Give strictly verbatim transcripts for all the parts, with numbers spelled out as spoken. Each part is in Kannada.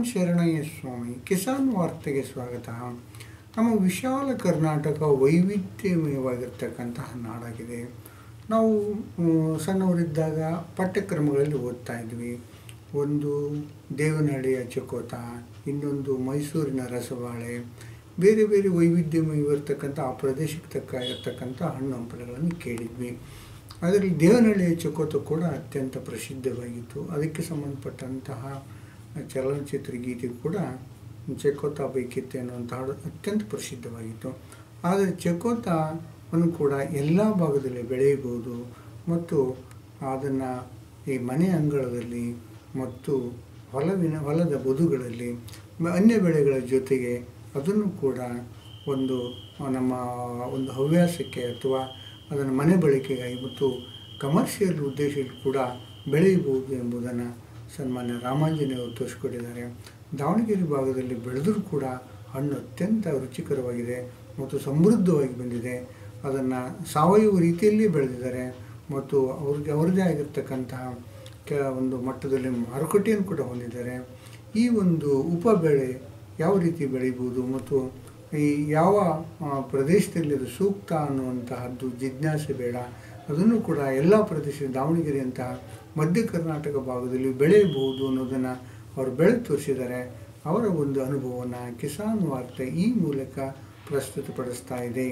ಶರಣಯ್ಯ ಸ್ವಾಮಿ. ಕಿಸಾನ್ ವಾರ್ತೆಗೆ ಸ್ವಾಗತ. ನಮ್ಮ ವಿಶಾಲ ಕರ್ನಾಟಕ ವೈವಿಧ್ಯಮಯವಾಗಿರ್ತಕ್ಕಂತಹ ನಾಡಾಗಿದೆ. ನಾವು ಸಣ್ಣವರಿದ್ದಾಗ ಪಠ್ಯಕ್ರಮಗಳಲ್ಲಿ ಓದ್ತಾ ಇದ್ವಿ. ಒಂದು ದೇವನಹಳ್ಳಿಯ ಚಕೋತ, ಇನ್ನೊಂದು ಮೈಸೂರಿನ ರಸಬಾಳೆ, ಬೇರೆ ಬೇರೆ ವೈವಿಧ್ಯಮಯವಿರ್ತಕ್ಕಂಥ ಆ ಪ್ರದೇಶಕ್ಕೆ ತಕ್ಕ ಇರ್ತಕ್ಕಂಥ ಹಣ್ಣು ಹಂಪಲುಗಳನ್ನು ಕೇಳಿದ್ವಿ. ಅದರಲ್ಲಿ ದೇವನಹಳ್ಳಿಯ ಚಕೋತ ಕೂಡ ಅತ್ಯಂತ ಪ್ರಸಿದ್ಧವಾಗಿತ್ತು. ಅದಕ್ಕೆ ಸಂಬಂಧಪಟ್ಟಂತಹ ಚಲನಚಿತ್ರ ಗೀತೆ ಕೂಡ ಚಕೋತ ಬೇಕಿತ್ತೆ ಅನ್ನುವಂಥ ಹಾಡು ಅತ್ಯಂತ ಪ್ರಸಿದ್ಧವಾಗಿತ್ತು. ಆದರೆ ಚಕೋತವನ್ನು ಕೂಡ ಎಲ್ಲ ಭಾಗದಲ್ಲಿ ಬೆಳೆಯಬಹುದು ಮತ್ತು ಅದನ್ನು ಈ ಮನೆ ಅಂಗಳದಲ್ಲಿ ಮತ್ತು ಹೊಲವಿನ ಹೊಲದ ಬದುಗಳಲ್ಲಿ ಅನ್ಯ ಬೆಳೆಗಳ ಜೊತೆಗೆ ಅದನ್ನು ಕೂಡ ಒಂದು ನಮ್ಮ ಒಂದು ಹವ್ಯಾಸಕ್ಕೆ ಅಥವಾ ಅದನ್ನು ಮನೆ ಬಳಕೆಗಾಗಿ ಮತ್ತು ಕಮರ್ಷಿಯಲ್ ಉದ್ದೇಶಕ್ಕೆ ಕೂಡ ಬೆಳೆಯಬಹುದು ಎಂಬುದನ್ನು ಸನ್ಮಾನ್ಯ ರಾಮಾಂಜನೇಯವರು ತೋರಿಸ್ಕೊಟ್ಟಿದ್ದಾರೆ. ದಾವಣಗೆರೆ ಭಾಗದಲ್ಲಿ ಬೆಳೆದರೂ ಕೂಡ ಹಣ್ಣು ಅತ್ಯಂತ ರುಚಿಕರವಾಗಿದೆ ಮತ್ತು ಸಮೃದ್ಧವಾಗಿ ಬಂದಿದೆ. ಅದನ್ನು ಸಾವಯವ ರೀತಿಯಲ್ಲಿ ಬೆಳೆದಿದ್ದಾರೆ ಮತ್ತು ಅವ್ರಿಗೆ ಅವರದೇ ಆಗಿರ್ತಕ್ಕಂತಹ ಕೆ ಒಂದು ಮಟ್ಟದಲ್ಲಿ ಮಾರುಕಟ್ಟೆಯನ್ನು ಕೂಡ ಹೊಂದಿದ್ದಾರೆ. ಈ ಒಂದು ಉಪ ಬೆಳೆ ಯಾವ ರೀತಿ ಬೆಳೀಬೋದು ಮತ್ತು ಈ ಯಾವ ಪ್ರದೇಶದಲ್ಲಿ ಅದು ಸೂಕ್ತ ಅನ್ನುವಂತಹದ್ದು ಜಿಜ್ಞಾಸೆ ಬೇಡ. ಅದನ್ನು ಕೂಡ ಎಲ್ಲ ಪ್ರದೇಶ ದಾವಣಗೆರೆಯಂತಹ ಮಧ್ಯ ಕರ್ನಾಟಕ ಭಾಗದಲ್ಲಿ ಬೆಳೆಯಬಹುದು ಅನ್ನೋದನ್ನು ಅವರು ಬೆಳೆದು ತೋರಿಸಿದ್ದಾರೆ. ಅವರ ಒಂದು ಅನುಭವವನ್ನು ಕಿಸಾನ್ ವಾರ್ತೆ ಈ ಮೂಲಕ ಪ್ರಸ್ತುತಪಡಿಸ್ತಾ ಇದೆ.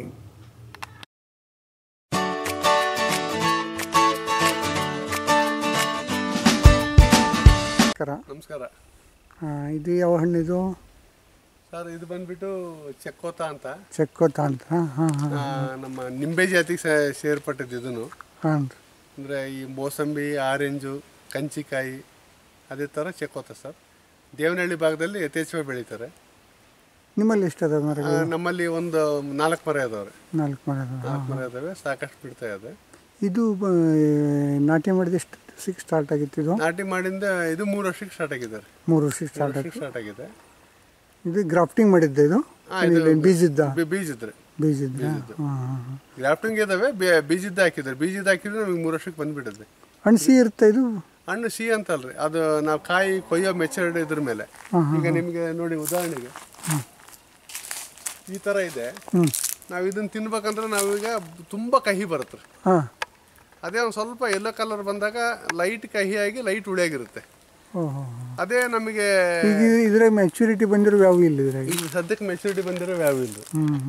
ನಮಸ್ಕಾರ. ಇದು ಯಾವ ಹಣ್ಣಿದು ಸರ್? ಇದು ಬಂದ್ಬಿಟ್ಟು ಚಕ್ಕೋತ ಅಂತ. ಚಕ್ಕೋತ ಅಂತ ನಮ್ಮ ನಿಂಬೆ ಜಾತಿಗೆ ಸೇರ್ಪಟ್ಟಿದ್ದು. ಇದನ್ನು ಅಂದರೆ ಈ ಮೋಸಂಬಿ, ಆರೆಂಜು, ಕಂಚಿಕಾಯಿ ಅದೇ ಥರ ಚಕ್ಕೋತ ಸರ್. ದೇವನಹಳ್ಳಿ ಭಾಗದಲ್ಲಿ ಯಥೇಚ್ಛವಾಗಿ ಬೆಳೀತಾರೆ. ನಿಮ್ಮಲ್ಲಿ ಎಷ್ಟು ಅದಾವೆ ಮರ? ನಮ್ಮಲ್ಲಿ ಒಂದು ನಾಲ್ಕು ಮರ ಅದಾವೆ. ನಾಲ್ಕು ಮರ ನಾಲ್ಕು ಮರ ಅದಾವೆ, ಸಾಕಷ್ಟು ಬಿಡ್ತಾ ಇದೆ. ಇದು ನಾಟಿ ಮಾಡಿದ ಎಷ್ಟು ವರ್ಷಕ್ಕೆ ಸ್ಟಾರ್ಟ್ ಆಗಿತ್ತು? ಇದು ನಾಟಿ ಮಾಡಿಂದ ಇದು ಮೂರು ವರ್ಷಕ್ಕೆ ಸ್ಟಾರ್ಟ್ ಆಗಿದ್ದಾರೆ. ಮೂರು ವರ್ಷಕ್ಕೆ ಸ್ಟಾರ್ಟ್ ಸ್ಟಾರ್ಟ್ ಆಗಿದೆ. ಇದು ಗ್ರಾಫ್ಟಿಂಗ್ ಮಾಡಿದ್ದೆ? ಇದು ಬೀಜದ್ದ? ಬೀಜದ್ರೆ ಬೀಜದ ಗ್ರಾಫ್ಟಿಂಗ್ ಇದಾವೆ, ಬೀಜದ ಹಾಕಿದ್ದಾರೆ. ಬೀಜದ ಹಾಕಿದ್ರೆ ನಮಗೆ ಮೂರು ವರ್ಷಕ್ಕೆ ಬಂದ್ಬಿಡುತ್ತೆ. ಹಣ್ಣು ಸಿಹಿ ಇರುತ್ತೆ? ಇದು ಹಣ್ಣು ಸಿಹಿ ಅಂತಲ್ರಿ, ಅದು ನಾವು ಕಾಯಿ ಕೊಯ್ಯೋ ಮೆಚೂರ್ಡ್ ಇದ್ರ ಮೇಲೆ. ಈಗ ನಿಮಗೆ ನೋಡಿ, ಉದಾಹರಣೆಗೆ ಈ ಥರ ಇದೆ. ನಾವು ಇದನ್ನು ತಿನ್ಬೇಕಂದ್ರೆ ನಾವೀಗ ತುಂಬ ಕಹಿ ಬರುತ್ತೆ. ಅದೇ ಒಂದು ಸ್ವಲ್ಪ ಯೆಲ್ಲೋ ಕಲರ್ ಬಂದಾಗ ಲೈಟ್ ಕಹಿಯಾಗಿ ಲೈಟ್ ಉಳಿಯಾಗಿರುತ್ತೆ. ಅದೇ ನಮಗೆ ಇದ್ರಾಗ ಮೆಚುರಿಟಿ ಬಂದಿರೋ ಯಾವ ಇಲ್ಲ. ಈಗ ಸದ್ಯಕ್ಕೆ ಮೆಚುರಿಟಿ ಬಂದಿರೋ ಯಾವ ಇಲ್ಲ.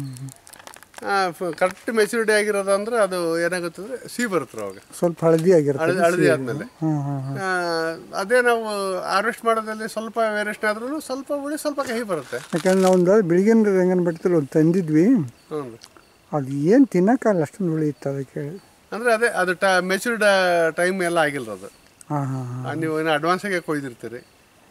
ಕರೆಕ್ಟ್ ಮೆಚುರಿಟಿ ಆಗಿರೋದು ಅಂದ್ರೆ ಅದು ಏನಾಗುತ್ತೆ ಅಂದ್ರೆ ಸಿಹಿ ಬರುತ್ತೆ. ಅವಾಗ ಸ್ವಲ್ಪ ಹಳದಿ ಆಗಿರುತ್ತೆ. ಹಳದಿ ಆದ್ಮೇಲೆ ಅದೇ ನಾವು ಹಾರ್ವೆಸ್ಟ್ ಮಾಡೋದ್ರಲ್ಲಿ ಸ್ವಲ್ಪ ವೇರಿಯೇಷನ್ ಆದ್ರೂ ಸ್ವಲ್ಪ ಉಳಿ ಸ್ವಲ್ಪ ಕಹಿ ಬರುತ್ತೆ. ಯಾಕಂದ್ರೆ ನಾವು ಒಂದು ಬೆಳಗಿನ ರಂಗನ ಬೆಟ್ಟದಲ್ಲಿ ಒಂದು ತಂದಿದ್ವಿ. ಹ್ಞೂ ಅದು ಏನು ತಿನ್ನೋಕ್ಕಲ್ಲ, ಅಷ್ಟೊಂದು ಉಳಿಯುತ್ತೆ. ಅದಕ್ಕೆ ಅಂದರೆ ಅದೇ ಅದು ಟ ಮೆಚೂರ್ಡ್ ಟೈಮ್ ಎಲ್ಲ ಆಗಿಲ್ಲ ಅದು. ಹಾಂ ಹಾಂ ನೀವು ಏನೋ ಅಡ್ವಾನ್ಸಾಗೆ ಕೊಯ್ದಿರ್ತೀರಿ.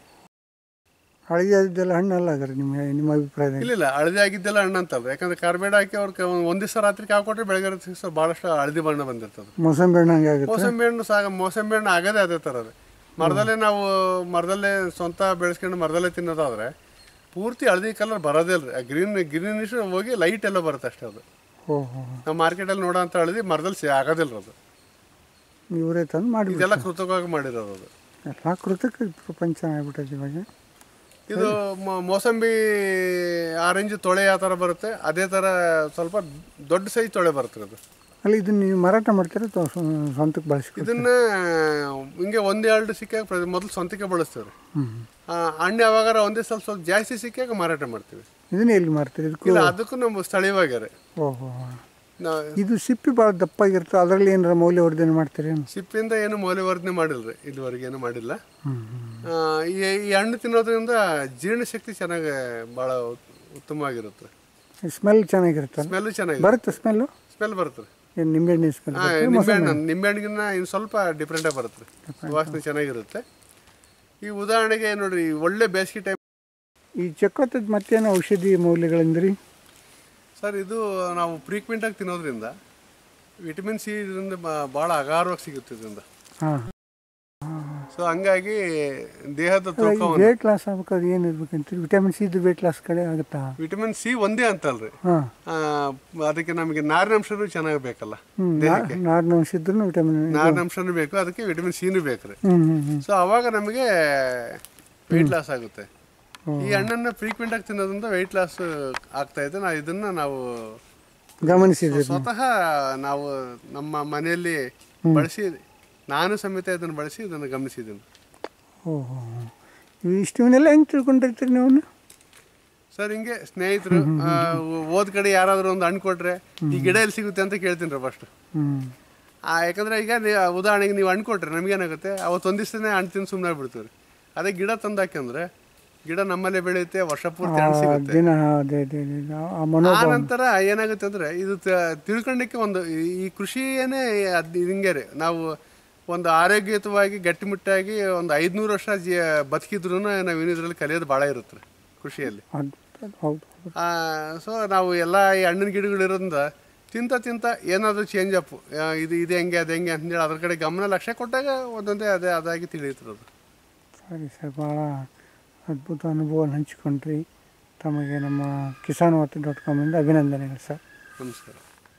ಹಳದಿ ಆಗಿದ್ದೆಲ್ಲ ಹಣ್ಣು ಅಲ್ಲ ಹಾಗಾದ್ರೆ ನಿಮ್ಮ ನಿಮ್ಮ ಅಭಿಪ್ರಾಯ? ಇಲ್ಲ ಇಲ್ಲ, ಹಳದಿ ಆಗಿದ್ದೆಲ್ಲ ಹಣ್ಣು ಅಂತಲ್ಲ. ಯಾಕಂದ್ರೆ ಕಾರ್ಬೇಡ್ ಹಾಕಿ ಅವ್ರಿಗೆ ಒಂದು ದಿವಸ ರಾತ್ರಿ ಹಾಕೊಟ್ರೆ ಬೆಳಗ್ಗೆ ದಿವಸ ಭಾಳಷ್ಟು ಹಳದಿ ಬಣ್ಣ ಬಂದಿರ್ತದೆ. ಮೋಸಂಬಿ ಹಣ್ಣು ಹಂಗೆ ಆಗುತ್ತೆ. ಮೋಸಂಬಿ ಹಣ್ಣು ಸಾಗ ಮೋಸಂಬಿ ಹಣ್ಣು ಆಗೋದೇ ಅದೇ ಥರ. ಅದು ಮರದಲ್ಲೇ ನಾವು ಮರದಲ್ಲೇ ಸ್ವಂತ ಬೆಳೆಸ್ಕೊಂಡು ಮರದಲ್ಲೇ ತಿನ್ನೋದಾದ್ರೆ ಪೂರ್ತಿ ಹಳದಿ ಕಲರ್ ಬರೋದೇ ಇಲ್ಲ. ಗ್ರೀನ್ ಗ್ರೀನಿಶ್ ಹೋಗಿ ಲೈಟ್ ಎಲ್ಲ ಬರುತ್ತೆ ಅಷ್ಟೇ. ಅದು ನಾವು ಮಾರ್ಕೆಟಲ್ಲಿ ನೋಡೋ ಅಂತ ಹಳದಿ ಮರದಲ್ಲಿ ಸಿ ಆಗೋದಿಲ್ಲ. ಅದು ಇವರೇ ತಂದು ಮಾಡಿ ಇದೆಲ್ಲ ಕೃತಕವಾಗಿ ಮಾಡಿರೋದು. ಅದು ಎಲ್ಲ ಕೃತಕ ಪ್ರಪಂಚ ಆಗ್ಬಿಟ್ಟೈತೆ ಇವಾಗ. ಇದು ಮೋಸಂಬಿ ಆರೆಂಜ್ ತೊಳೆ ಯಾವ ಥರ ಬರುತ್ತೆ ಅದೇ ಥರ ಸ್ವಲ್ಪ ದೊಡ್ಡ ಸೈಜ್ ತೊಳೆ ಬರುತ್ತೆ. ಅದು ಅಲ್ಲಿ ಇದನ್ನ ನೀವು ಮಾರಾಟ ಮಾಡ್ತೀರಾ ಅಥವಾ ಸ್ವಂತಕ್ಕೆ ಬಳಸ್ತೀವಿ? ಇದನ್ನ ಹಿಂಗೆ ಒಂದು ಎರಡು ಸಿಕ್ಕಾಗ ಮೊದಲು ಸ್ವಂತಕ್ಕೆ ಬಳಸ್ತೇವೆ. ಹಣ್ಣು ಯಾವಾಗಾರ ಒಂದೇ ಸ್ವಲ್ಪ ಸ್ವಲ್ಪ ಜಾಸ್ತಿ ಸಿಕ್ಕಾಗ ಮಾರಾಟ ಮಾಡ್ತೀವಿ. ಇದನ್ನ ಎಲ್ಲಿ ಮಾರ್ತೀರಿ? ಇಲ್ಲ, ಅದಕ್ಕೂ ನಮ್ಮ ಸ್ಥಳೀಯವಾಗ್ಯಾರೆ. ಓಹೋ, ಇದು ಸಿಪ್ಪಿ ಭಾಳ ದಪ್ಪಾಗಿರುತ್ತೆ, ಅದರಲ್ಲಿ ಏನಾರ ಮೌಲ್ಯವರ್ಧನೆ ಮಾಡ್ತೀರಿ? ಸಿಪ್ಪಿಂದ ಏನು ಮೌಲ್ಯವರ್ಧನೆ ಮಾಡಿಲ್ರಿ, ಇಲ್ಲಿವರೆಗೆ ಏನು ಮಾಡಿಲ್ಲ. ಈ ಹಣ್ಣು ತಿನ್ನೋದ್ರಿಂದ ಜೀರ್ಣಶಕ್ತಿ ಚೆನ್ನಾಗಿ ಭಾಳ ಉತ್ತಮವಾಗಿರುತ್ತೆ. ಸ್ಮೆಲ್ ಚೆನ್ನಾಗಿರುತ್ತೆ? ಸ್ಮೆಲ್ ಚೆನ್ನಾಗಿ ಬರುತ್ತೆ. ಸ್ಮೆಲ್ಲು ಸ್ಮೆಲ್ ಬರುತ್ತೆ ರೀ. ನಿಂಬೆಹಣ್ಣು ಸ್ಮೆಲ್? ನಿಂಬೆಹಣ್ಣು ನಿಂಬೆಹಣ್ಣಿಗಿನ್ನ ಇನ್ನು ಸ್ವಲ್ಪ ಡಿಫ್ರೆಂಟಾಗಿ ಬರುತ್ತೆ ರೀ, ವಾಸನೆ ಚೆನ್ನಾಗಿರುತ್ತೆ. ಈ ಉದಾಹರಣೆಗೆ ನೋಡಿರಿ, ಒಳ್ಳೆ ಬೇಸಿಗೆ ಟೈಮ್ ಈ ಚಕ್ಕೋತದ ಮತ್ತೇನು ಔಷಧಿ ಮೌಲ್ಯಗಳಂದ್ರಿ? ಸರ್, ಇದು ನಾವು ಫ್ರೀಕ್ವೆಂಟಾಗಿ ತಿನ್ನೋದ್ರಿಂದ ವಿಟಮಿನ್ ಸಿ ಇದರಿಂದ ಭಾಳ ಅಗಾರವಾಗಿ ಸಿಗುತ್ತೆ ಇದರಿಂದ. ಹಾಂ, ಸೊ ಹಂಗಾಗಿ ದೇಹದ ತೂಕ ವೇಟ್ ಲಾಸ್ ಆಗ್ಬೇಕಾದ್ರೆ ಏನು ಇರ್ಬೇಕಂತೀರಿ? ವಿಟಮಿನ್ ಸಿ ಇದು ವೇಟ್ ಲಾಸ್ ಕಡೆ ಆಗುತ್ತಾ? ವಿಟಮಿನ್ ಸಿ ಒಂದೇ ಅಂತಲ್ರಿ, ಅದಕ್ಕೆ ನಮಗೆ ನಾರಿನಂಶನೂ ಚೆನ್ನಾಗಿ ಬೇಕಲ್ಲ. ನಾರಿನಂಶ ಇದ್ರೂ ವಿಟಮಿನ್ ನಾರಿನಂಶನೂ ಬೇಕು, ಅದಕ್ಕೆ ವಿಟಮಿನ್ ಸಿನೂ ಬೇಕು ರೀ. ಸೊ ಅವಾಗ ನಮಗೆ ವೇಟ್ ಲಾಸ್ ಆಗುತ್ತೆ. ಈ ಹಣ್ಣನ್ನು ಫ್ರೀಕ್ವೆಂಟ್ ಆಗಿ ತಿನ್ನೋದ್ರಿಂದ ವೆಯ್ಟ್ ಲಾಸ್ ಆಗ್ತಾ ಇದೆ. ನಾವು ಇದನ್ನ ನಾವು ಗಮನಿಸಿದ್ರಿ? ಸ್ವತಃ ನಾವು ನಮ್ಮ ಮನೆಯಲ್ಲಿ ಬಳಸಿ, ನಾನು ಸಮೇತ ಇದನ್ನು ಬಳಸಿ ಇದನ್ನು ಗಮನಿಸಿದ್ದೀನಿ. ಓಹೋ, ಇಷ್ಟವನ್ನೆಲ್ಲ ಹೆಂಗೆ ತಿಳ್ಕೊಂಡಿರ್ತೀರಿ ನೀವು? ಸರ್ ಹಿಂಗೆ ಸ್ನೇಹಿತರು ಹೋದ ಕಡೆ ಯಾರಾದರೂ ಒಂದು ಹಣ್ಣು ಕೊಟ್ರೆ ಈ ಗಿಡ ಎಲ್ಲಿ ಸಿಗುತ್ತೆ ಅಂತ ಕೇಳ್ತೀನಿ ರೀ ಫಸ್ಟ್. ಯಾಕಂದರೆ ಈಗ ಉದಾಹರಣೆಗೆ ನೀವು ಹಣ್ಣು ಕೊಟ್ರೆ ನಮಗೇನಾಗುತ್ತೆ, ಅವತ್ತು ಒಂದು ದಿವಸನೇ ಹಣ್ಣು ತಿಂದು ಸುಮ್ಮನೆ ಬಿಡ್ತೀವಿ. ಅದೇ ಗಿಡ ತಂದಾಕಂದ್ರೆ ಗಿಡ ನಮ್ಮಲ್ಲೇ ಬೆಳೆಯುತ್ತೆ, ವರ್ಷ ಪೂರ್ತಿ ಹಣ್ಣು ಸಿಗುತ್ತೆ. ಆ ನಂತರ ಏನಾಗುತ್ತೆ ಅಂದರೆ ಇದು ತಿಳ್ಕೊಳ್ಳಿಕ್ಕೆ ಒಂದು ಈ ಕೃಷಿಯೇ ಅದು ಹಿಂಗೆ ರೀ. ನಾವು ಒಂದು ಆರೋಗ್ಯಯುತವಾಗಿ ಗಟ್ಟಿಮುಟ್ಟಾಗಿ ಒಂದು ಐದುನೂರು ವರ್ಷ ಜೀ ಬದುಕಿದ್ರೂ ನಾವು ಏನಿದ್ರಲ್ಲಿ ಕಲಿಯೋದು ಭಾಳ ಇರುತ್ತೆ ರೀ ಕೃಷಿಯಲ್ಲಿ. ಸೊ ನಾವು ಎಲ್ಲ ಈ ಹಣ್ಣಿನ ಗಿಡಗಳಿರೋದ್ರಿಂದ ತಿಂತ ತಿಂತ ಏನಾದರೂ ಚೇಂಜ್ ಅಪ್, ಇದು ಇದು ಹೆಂಗೆ ಅದು ಹೆಂಗೆ ಅಂತೇಳಿ ಅದ್ರ ಕಡೆ ಗಮನ ಲಕ್ಷ್ಯ ಕೊಟ್ಟಾಗ ಒಂದೊಂದೇ ಅದೇ ಅದಾಗಿ ತಿಳಿಯುತ್ತಿರೋದು. ಸರಿ ಸರ್, ಭಾಳ ಅದ್ಭುತ ಅನುಭವವನ್ನು ಹಂಚಿಕೊಂಡ್ರಿ. ತಮಗೆ ನಮ್ಮ ಕಿಸಾನ್ ವಾರ್ತೆ ಡಾಟ್ ಕಾಮಿಂದ ಅಭಿನಂದನೆಗಳು ಸರ್. ನಮಸ್ಕಾರ.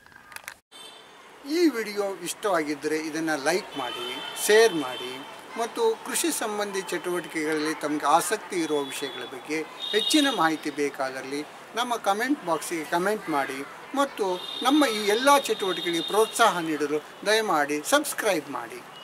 ಈ ವಿಡಿಯೋ ಇಷ್ಟವಾಗಿದ್ದರೆ ಇದನ್ನು ಲೈಕ್ ಮಾಡಿ, ಶೇರ್ ಮಾಡಿ ಮತ್ತು ಕೃಷಿ ಸಂಬಂಧಿ ಚಟುವಟಿಕೆಗಳಲ್ಲಿ ತಮಗೆ ಆಸಕ್ತಿ ಇರುವ ವಿಷಯಗಳ ಬಗ್ಗೆ ಹೆಚ್ಚಿನ ಮಾಹಿತಿ ಬೇಕಾದಲ್ಲಿ ನಮ್ಮ ಕಮೆಂಟ್ ಬಾಕ್ಸಿಗೆ ಕಮೆಂಟ್ ಮಾಡಿ ಮತ್ತು ನಮ್ಮ ಈ ಎಲ್ಲ ಚಟುವಟಿಕೆಗಳಿಗೆ ಪ್ರೋತ್ಸಾಹ ನೀಡಲು ದಯಮಾಡಿ ಸಬ್ಸ್ಕ್ರೈಬ್ ಮಾಡಿ.